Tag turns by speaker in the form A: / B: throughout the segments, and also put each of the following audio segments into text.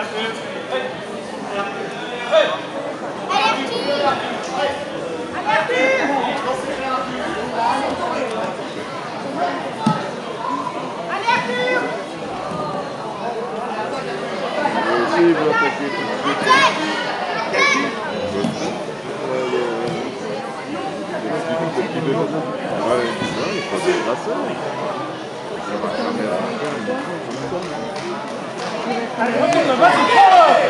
A: Allez, retourne, vas-y, prends-le!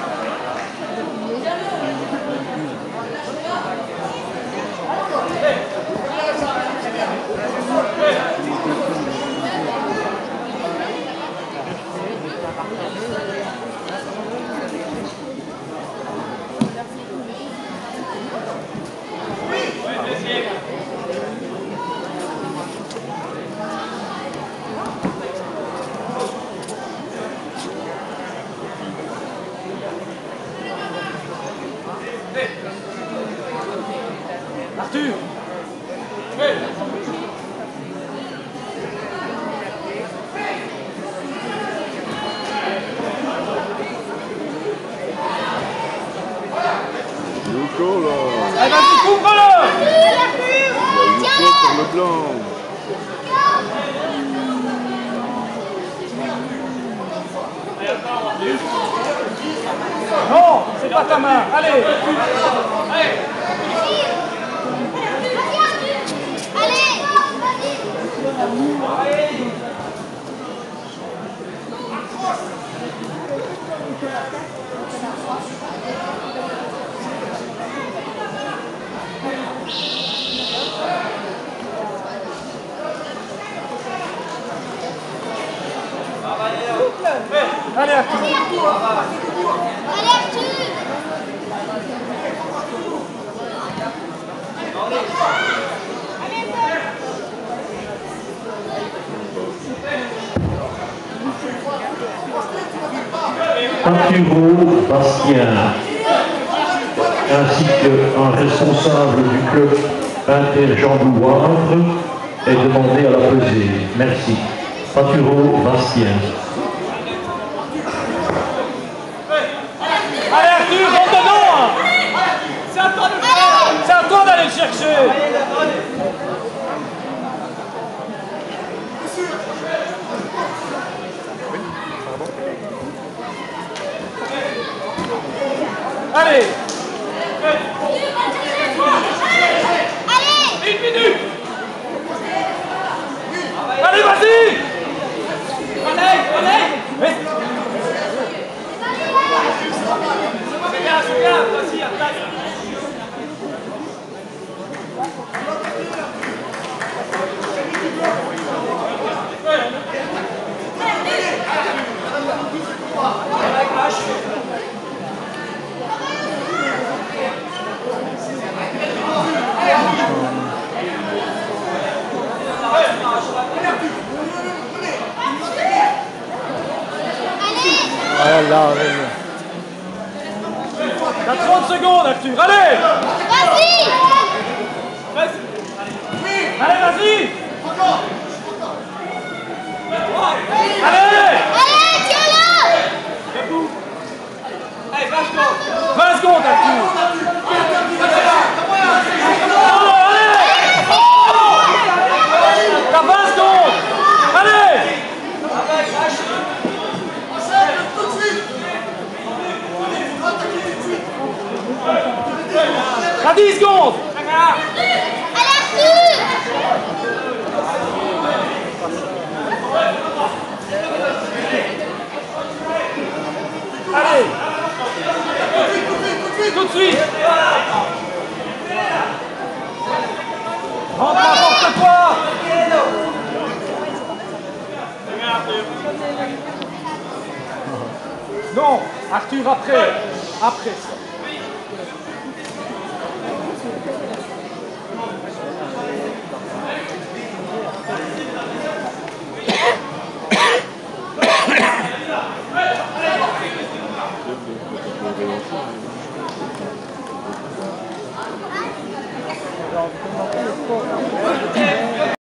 A: Arthur!
B: Yuko là!
A: Allez, vas-y, couvre-le!
B: Yuko sur le blanc!
A: Non, c'est pas ta main, allez!
C: Allez!
A: Allez, Arthur!
C: Allez, Arthur!
D: Pinturo Bastien, ainsi qu'un responsable du club Inter Jean Louavre est demandé à la pesée. Merci. Pinturo Bastien.
A: Allez, Arthur, rentre dedans! C'est à toi d'aller le chercher! Allez!
C: Allez!
A: 1 minute! Allez, vas-y! Allez! C'est bien, vas-y, attaque!
B: Là,
A: T'as 30 secondes, Arthur, allez!
C: Vas-y!
A: Allez, vas-y! Allez!
C: Allez, tiens-le!
A: Debout! Allez, 20 secondes, Arthur! T'as 20 secondes! Allez! T'as 10 secondes!
C: Allez, Arthur!
A: Allez! Tout de suite! Rentre n'importe quoi! Non, Arthur après! Après ça.